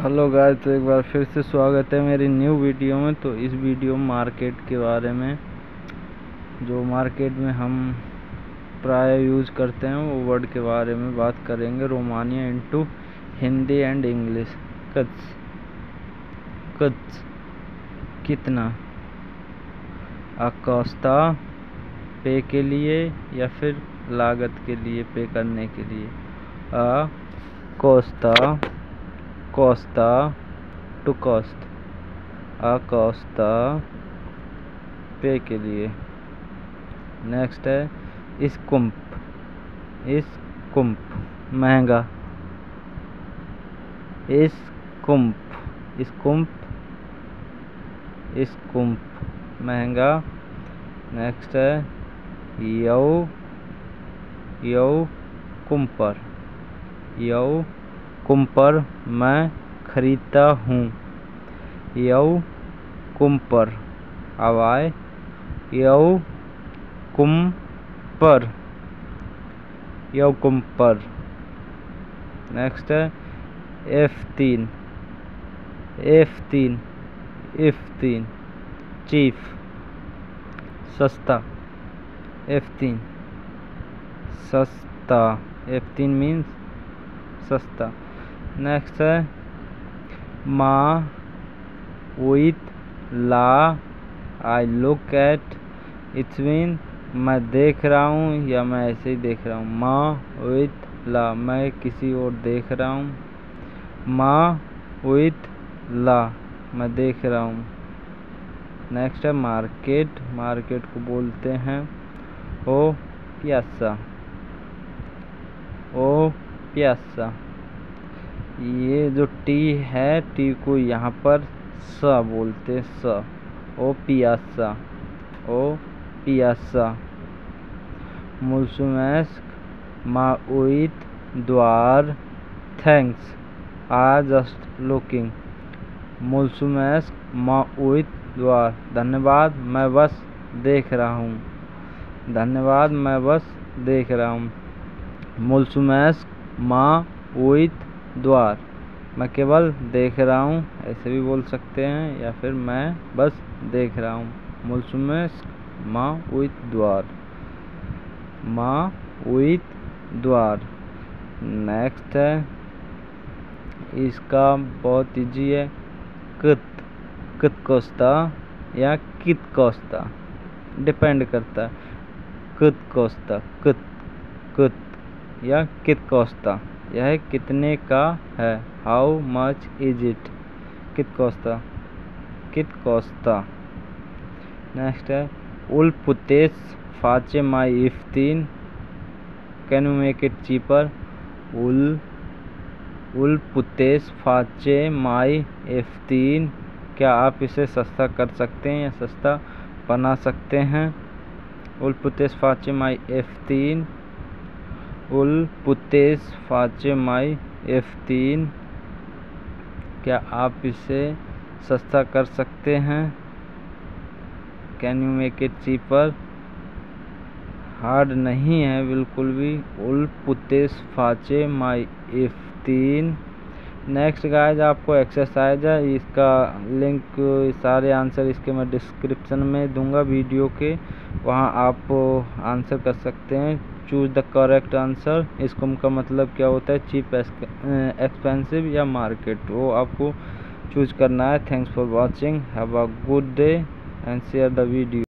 Hello guys, तो एक बार फिर से स्वागत है मेरी न्यू वीडियो में। तो इस वीडियो में मार्केट के बारे में, जो मार्केट में हम प्राय यूज़ करते हैं वो वर्ड के बारे में बात करेंगे। Romania into Hindi and English. कच कच कितना, अकोस्ता पे के लिए या फिर लागत के लिए, पे करने के लिए। कोस्ता कोस्ता टू कॉस्ट, अकोस्ता पे के लिए। नेक्स्ट है स्कूप महंगा, स्कूप महंगा। नेक्स्ट है कुम्पर मैं खरीदता हूँ। कुम्पर आवाज़ कुम्पर। नेक्स्ट है F3 चीफ सस्ता। F3 सस्ता, F3 मीन्स सस्ता। नेक्स्ट है माँ विथ ला, I look at, it's mean मैं देख रहा हूँ या मैं ऐसे ही देख रहा हूँ। माँ विथ ला, मैं किसी और देख रहा हूँ। माँ विथ ला, मैं देख रहा हूँ। नेक्स्ट है मार्केट को बोलते हैं ओ पियासा। ये जो टी है, टी को यहाँ पर स बोलते, स। ओ पियासा। मुल्सुमेस्क माउइत द्वार, थैंक्स आई जस्ट लुकिंग। मुल्सुमेस्क माउइत द्वार, धन्यवाद मैं बस देख रहा हूँ। धन्यवाद मैं बस देख रहा हूँ। मुल्सुमेस्क माउइत द्वार, मैं केवल देख रहा हूँ, ऐसे भी बोल सकते हैं, या फिर मैं बस देख रहा हूँ। मुल्सुमेस्क माउइत द्वार। नेक्स्ट है, इसका बहुत इजी है, कित कोस्ता या कित कोस्ता, डिपेंड करता है। कित कोस्ता, कित या कित कोस्ता, यह कितने का है। हाउ मच इज इट, कित कोस्ता। नेक्स्ट है उल पुतेस फाचे माई F3, can you make it cheaper. उल पुतेस फाचे माई F3, क्या आप इसे सस्ता कर सकते हैं या सस्ता बना सकते हैं। उल पुतेस फाचे माई F3, उल पुतेस फाचे माई F3, क्या आप इसे सस्ता कर सकते हैं। Can you make it cheaper, hard नहीं है बिल्कुल भी। उल पुतेस फाचे माई F3। नेक्स्ट गाइस, आपको एक्सरसाइज है, इसका लिंक, सारे आंसर इसके मैं डिस्क्रिप्शन में दूंगा वीडियो के, वहां आप आंसर कर सकते हैं। चूज द करेक्ट आंसर, इसको का मतलब क्या होता है, चीप, एक्सपेंसिव या मार्केट, वो आपको चूज करना है। Thanks for watching, have a good day and share the video.